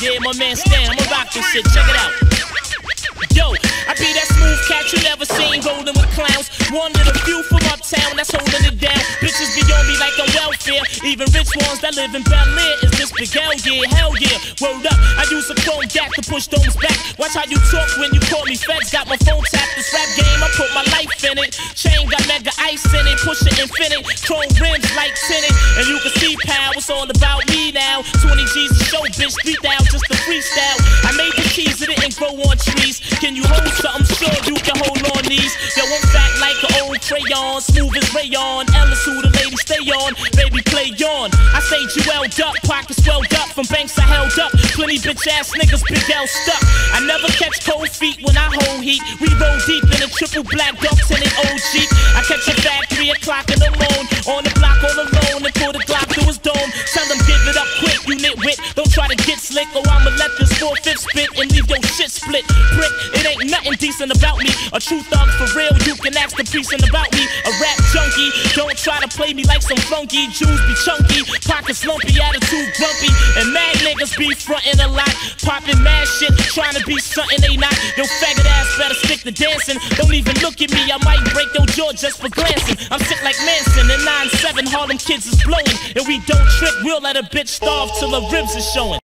Yeah, my man Stan, I'ma rock this shit, check it out. Yo, I be that smooth cat you never seen, rolling with clowns. One of the few from uptown that's holding it down. Bitches be on me like I'm welfare. Even rich ones that live in Bel Air is this big hell yeah, hell yeah. Word up, I use a chrome gap to push those back. Watch how you talk when you call me feds. Got my phone tapped, this rap game, I put my life in it. Chain got mega ice in it, push it infinite. Chrome rims like tinted, and you can see pal, it's all about me now. 20 G's to show, bitch, 3,000 just a freestyle. I made the keys, it didn't grow on trees. Can you hold something? Sure you can hold on these. Yo, I'm fat like an old crayon, smooth as rayon. Ellis who the ladies stay on, baby play on. I say jeweled up, pockets swelled up, from banks I held up. Plenty bitch ass niggas, big L stuck. I never catch cold feet when I hold heat. We roll deep in a triple black duck tinted old Jeep. I catch a fat 3 o'clock in the morning, on the block all alone and pull the Glock through his dome. Tell them give it up quick, you nitwit. Don't try to get slick or I'ma let this 4/5 spit and leave your shit split. Prick, it ain't nothing decent about me. A true thug for real, you can ask the precinct about me. A rap junkie, don't try to play me like some flunky. Jews be chunky, pockets lumpy, attitude grumpy. And mad niggas be frontin' a lot, poppin' mad shit, trying to be something they not. Yo faggot ass better stick to dancing. Don't even look at me, I might break your jaw just for glancing. I'm sick like Manson, and 9-7 Harlem kids is blowing. And we don't trip, we'll let a bitch starve till her ribs is showing.